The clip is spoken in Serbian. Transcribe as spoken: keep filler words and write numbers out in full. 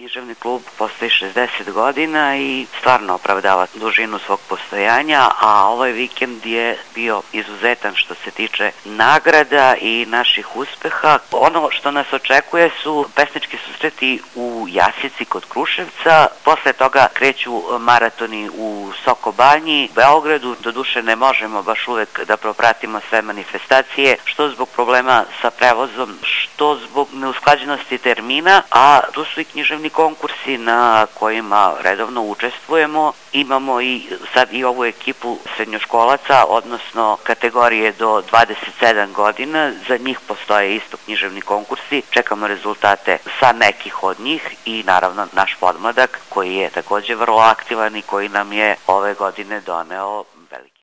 Književni klub postoji šezdeset godina i stvarno opravdava dužinu svog postojanja, a ovaj vikend je bio izuzetan što se tiče nagrada i naših uspeha. Ono što nas očekuje su pesnički susreti u Jasici kod Kruševca, posle toga kreću maratoni u Sokobanji, Beogradu. Doduše ne možemo baš uvek da propratimo sve manifestacije, što zbog problema sa prevozom, što zbog neusklađenosti termina, a tu su i književni konkursi na kojima redovno učestvujemo. Imamo i sad i ovu ekipu srednjoškolaca, odnosno kategorije do dvadeset sedam godina, za njih postoje isto književni konkursi, čekamo rezultate sa nekih od njih i naravno naš podmladak koji je takođe vrlo aktivan i koji nam je ove godine doneo veliki